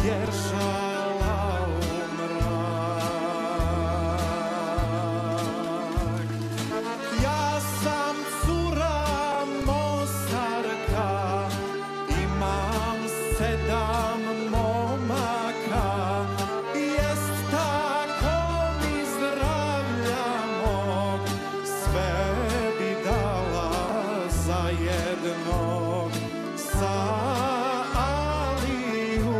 vjeršala u mrak. Ja sam cura Mostarka, imam 7 momaka, jest tako mi zdravlja mog, sve bi dala za jednog, za Aliju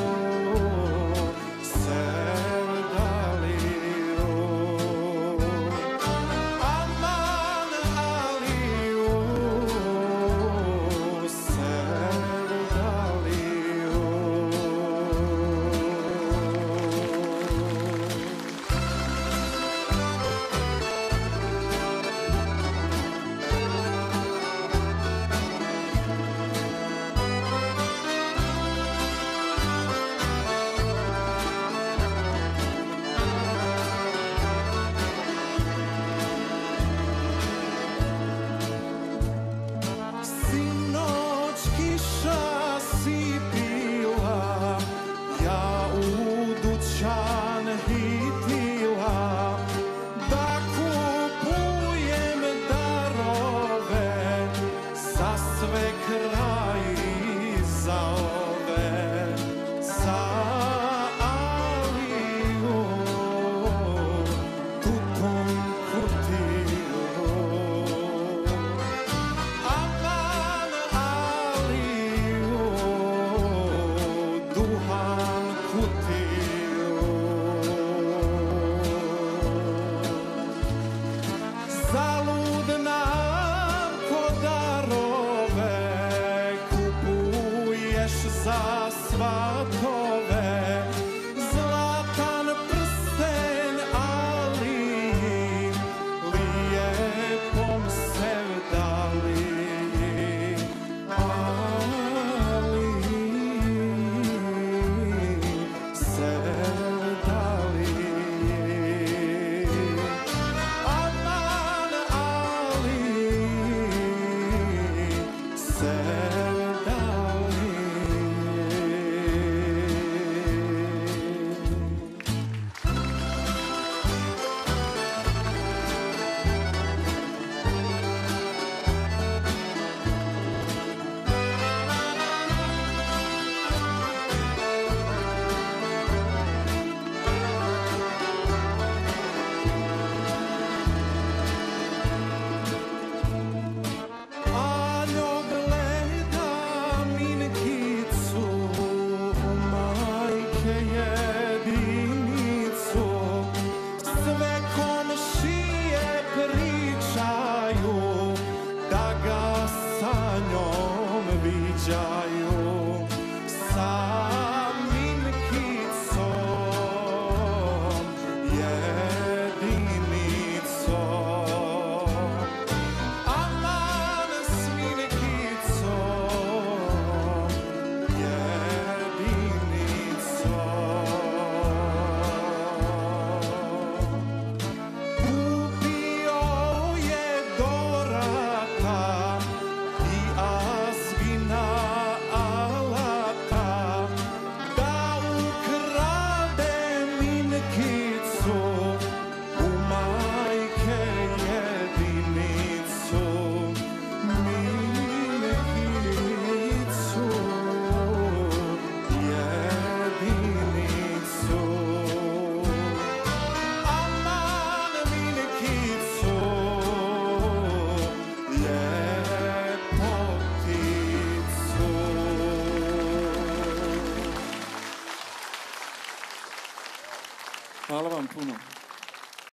Sevdaliju. Aman Aliju Sevdaliju. Sinoć kiša sipila, ja u dućan hitila, da kupujem darove za sve kraji, za ove, za Aliju tutom kutiju. Aman Aliju duhan kutiju. Zalud nam ko darove kupuješ za svatove, zlatan prsten Aliji, lijepom Sevdaliji. Aliji Sevdaliji. Aman Aliji Sevdaliji. Anjo gleda minkicu, majke jedinicu, sve komšije pričaju da ga sa njom viđaju, sa minkicom jedinicom. Aman s minkicom jedinicom. Kupio je Dorata i Azgina alata, da ukrade minkicu u majke jedinicu. Minkicu jedinicu. Aman minkicu ljepoticu. Hvala vam puno.